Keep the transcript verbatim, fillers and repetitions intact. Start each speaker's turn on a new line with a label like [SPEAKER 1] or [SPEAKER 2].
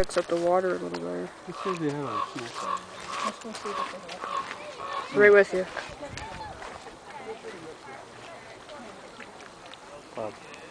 [SPEAKER 1] Picks up the water a little better.
[SPEAKER 2] It says they have a sheet.
[SPEAKER 1] Right with you.
[SPEAKER 2] Wow.